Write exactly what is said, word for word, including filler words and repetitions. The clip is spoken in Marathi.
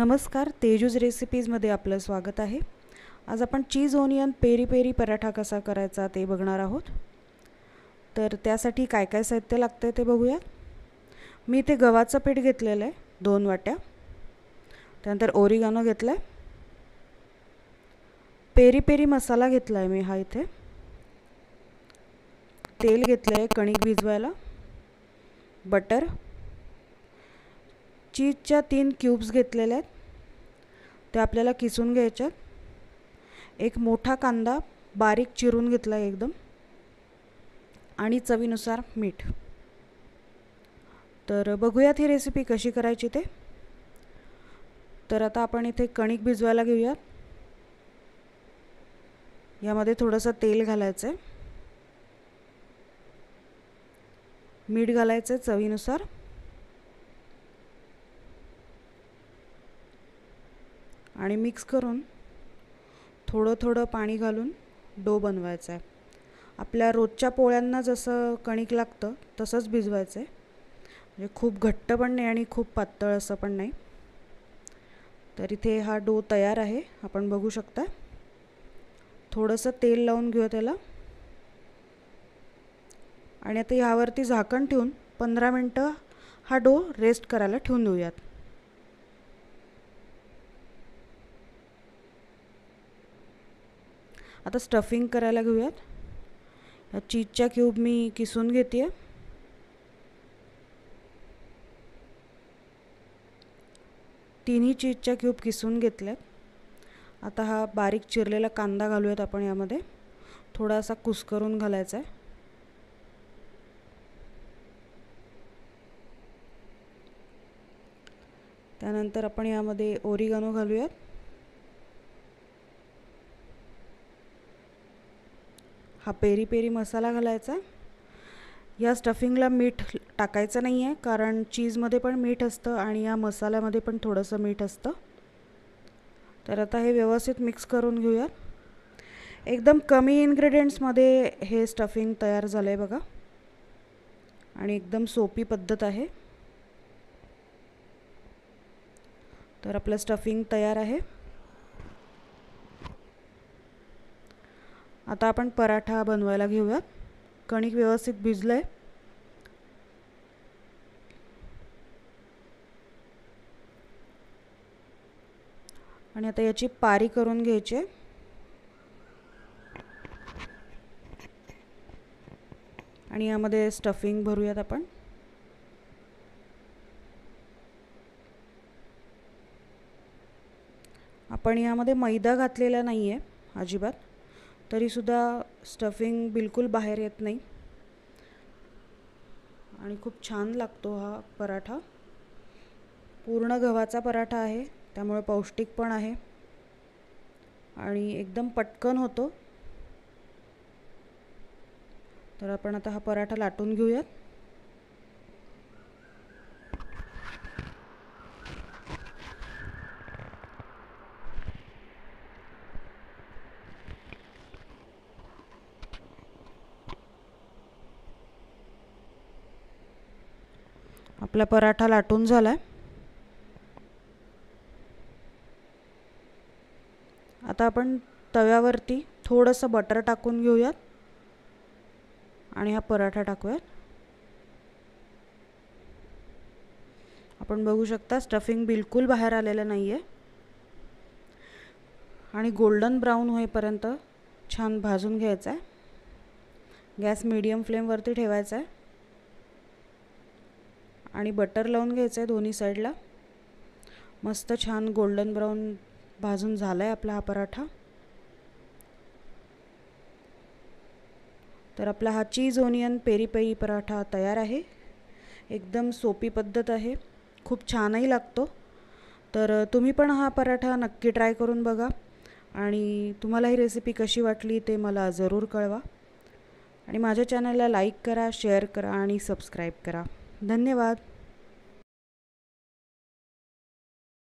नमस्कार, तेजूज रेसिपीजमध्ये आपलं स्वागत आहे। आज आपण cheese onion peri peri paratha कसा करायचा ते बघणार आहोत। तर त्यासाठी काय काय साहित्य लागते ते बघूया। मी इथे गव्हाचं पीठ घेतलेलं आहे दोन वाट्या। त्यानंतर ओरिगानो घेतलाय, पेरी पेरी मसाला घेतलाय मी हा इथे, तेल घेतलंय कणिक भिजवायला, बटर, चीजच्या तीन क्यूब्स घेतलेले आहेत, ते आपल्याला किसून घ्यायचे। एक मोठा कांदा बारीक चिरून घेतला एकदम, आणि चवीनुसार मीठ। तर बघूयात ही रेसिपी कशी करायची ते। तर आता आपण इथे कणिक भिजवायला घेऊया। यामध्ये थोडंसं तेल घालायचं आहे, मीठ घालायचं चवीनुसार, आणि मिक्स करून थोडं थोडं पाणी घालून डो बनवायचा आहे। आपल्या रोजच्या पोळ्यांना जसं कणिक लागतं तसंच भिजवायचं आहे, म्हणजे खूप घट्ट पण नाही आणि खूप पातळ असं पण नाही। तर इथे हा डो तयार आहे, आपण बघू शकता। थोडंसं तेल लावून घेऊ त्याला, आणि आता यावरती झाकण ठेवून पंधरा मिनटं हा डो रेस्ट करायला ठेवून देऊयात। आता स्टफिंग करायला घेऊयात। या चीजच्या क्यूब मी किसून घेते, तिन्ही चीजच्या क्यूब किसून घेतल्यात। आता हा बारीक चिरलेला कांदा घालूयात आपण यामध्ये, थोडासा कुस्करून घालायचा आहे। त्यानंतर आपण यामध्ये ओरिगानो घालूयात, हा पेरी पेरी मसाला घालायचा। या स्टफिंगला मीठ टाकायचं नाही आहे, कारण चीजमध्ये पण मीठ असतं आणि या मसाल्यामध्ये पण थोडंसं मीठ असतं। तर आता हे व्यवस्थित मिक्स करून घेऊया। एकदम कमी इन्ग्रेडियंट्समध्ये हे स्टफिंग तयार झालं आहे बघा, आणि एकदम सोपी पद्धत आहे। तर आपलं स्टफिंग तयार आहे। आता आपण पराठा बनवायला घेऊयात। कणिक व्यवस्थित भिजलंय, आणि आता याची पारी करून घ्यायची, आणि यामध्ये स्टफिंग भरूयात आपण। आपण यामध्ये मैदा घातलेला नाही आहे अजिबात, तरीसुद्धा स्टफिंग बिलकुल बाहेर येत नाही आणि खूप छान लागतो हा पराठा। पूर्ण गव्हाचा पराठा आहे, त्यामुळे पौष्टिक पण आहे आणि एकदम पटकन होतो। तर आपण आता हा पराठा लाटून घेऊयात। आपला पराठा लाटून झालाय। आता आपण तव्यावरती थोडंसं बटर टाकून घेऊयात, आणि हा पराठा टाकूयात। आपण बघू शकता स्टफिंग बिलकुल बाहेर आलेलं नाही आहे, आणि गोल्डन ब्राउन होईपर्यंत छान भाजून घ्यायचा आहे। गॅस मीडियम फ्लेमवरती ठेवायचा आहे, आणि बटर लावून घ्यायचं आहे दोन्ही साईडला। मस्त छान गोल्डन ब्राउन भाजून झाला आहे आपला हा पराठा। तर आपला हा cheese onion peri peri paratha तयार आहे। एकदम सोपी पद्धत आहे, खूप छानही लागतो। तर तुम्ही पण हा पराठा नक्की ट्राय करून बघा, आणि तुम्हाला ही रेसिपी कशी वाटली ते मला ज़रूर कळवा, आणि माझ्या चॅनलला लाईक करा, शेअर करा आणि सबस्क्राईब करा। धन्यवाद।